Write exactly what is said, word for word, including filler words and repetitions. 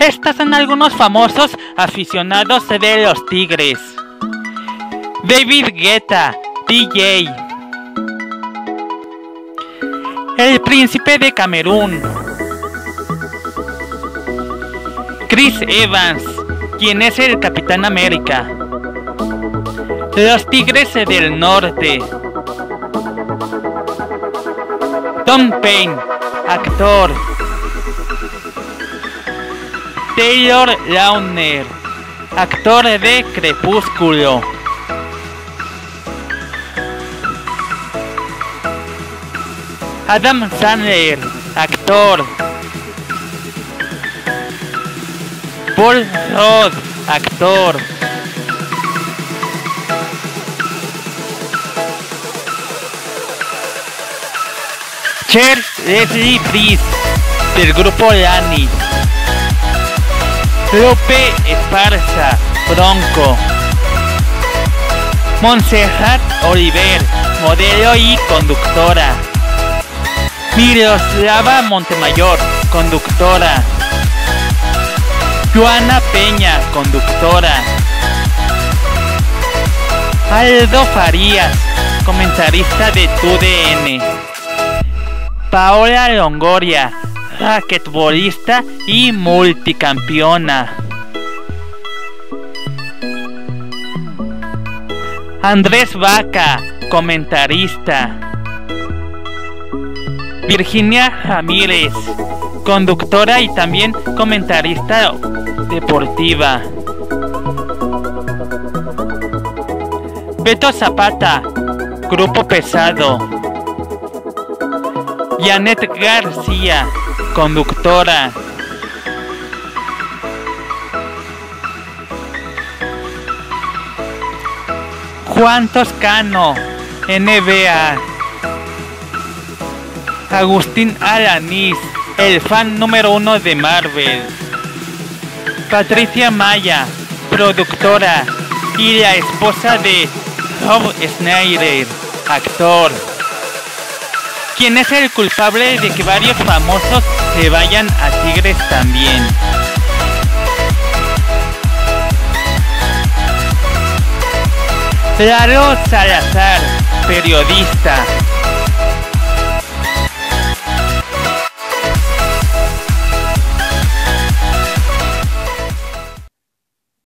Estos son algunos famosos aficionados de los Tigres: David Guetta, D J. El Príncipe de Camerún, Chris Evans, quien es el Capitán América. Los Tigres del Norte, Tom Payne, actor. Taylor Lautner, actor de Crepúsculo. Adam Sandler, actor. Paul Rudd, actor. Cher Leslie Priest, del grupo Lani. Lupe Esparza, Bronco. Montserrat Oliver, modelo y conductora. Miroslava Montemayor, conductora. Joana Peña, conductora. Aldo Farías, comentarista de T U D N. Paola Longoria, raquetbolista y multicampeona. Andrés Vaca, comentarista. Virginia Ramírez, conductora y también comentarista deportiva. Beto Zapata, grupo pesado. Janet García, conductora. Juan Toscano, N B A. Agustín Alanís, el fan número uno de Marvel. Patricia Maya, productora y la esposa de Rob Schneider, actor, quien es el culpable de que varios famosos se vayan a Tigres también. Lalo Salazar, periodista.